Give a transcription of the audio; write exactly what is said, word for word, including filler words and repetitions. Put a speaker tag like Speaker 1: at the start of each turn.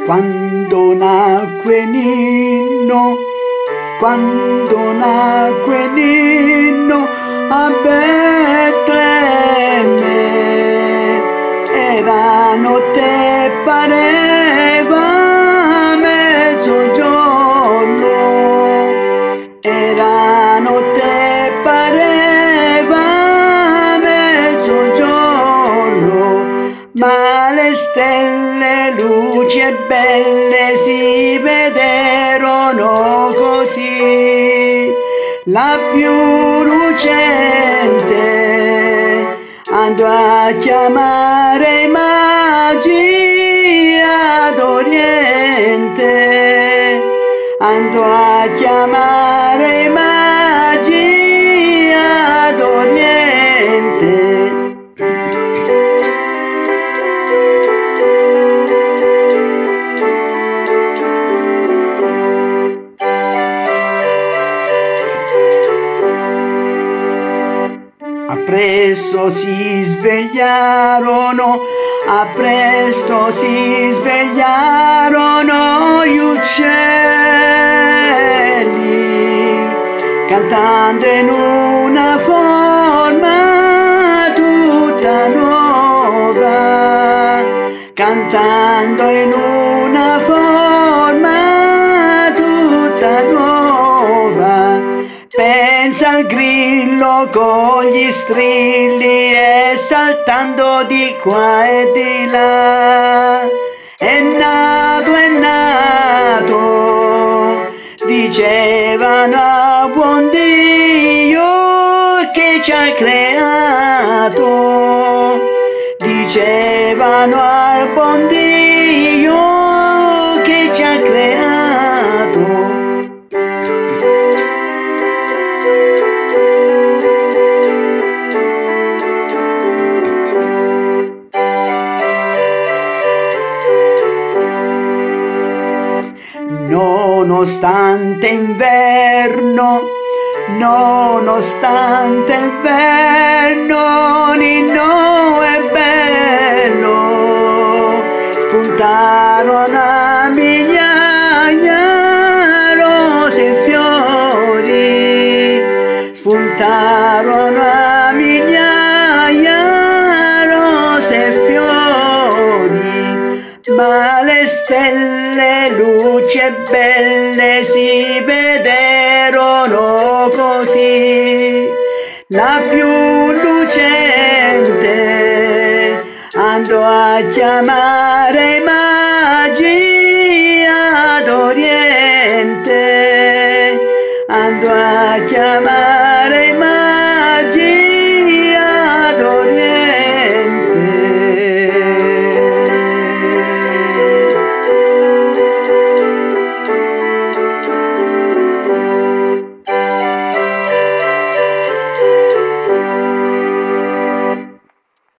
Speaker 1: Quando nacque Ninno, quando nacque Ninno a Betlemme, era notte, pareva mezzogiorno, era notte, pareva mezzogiorno, ma le stelle, luci e belle si vederono così. La più lucente andò a chiamare i magi ad Oriente, andò a chiamare i magi ad Oriente. Appresso si svegliarono, appresso si svegliarono gli uccelli, cantando in una forma tutta nuova, cantando in una forma tutta nuova. Pensa al grillo con gli strilli e saltando di qua e di là. È nato, è nato, dicevano a buon Dio che ci ha creato, dicevano al buon Dio che ci ha creato. Nonostante inverno, nonostante inverno, Ninno è bello, spuntarono a migliaia rose e fiori, spuntarono a migliaia rose e fiori, ma le stelle, luci e belle si vederono così. La più lucente andò a chiamare i